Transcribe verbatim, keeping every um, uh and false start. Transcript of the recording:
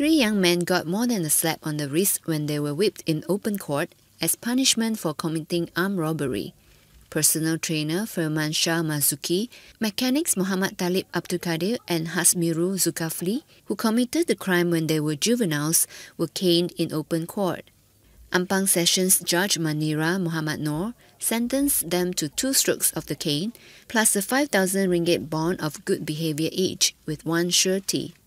Three young men got more than a slap on the wrist when they were whipped in open court as punishment for committing armed robbery. Personal trainer Firman Shah Mazuki, mechanics Muhammad Talib Abdulkadir and Hasmiru Zulkifli, who committed the crime when they were juveniles, were caned in open court. Ampang Sessions Judge Manira Muhammad Noor sentenced them to two strokes of the cane, plus a five thousand ringgit bond of good behaviour each, with one surety.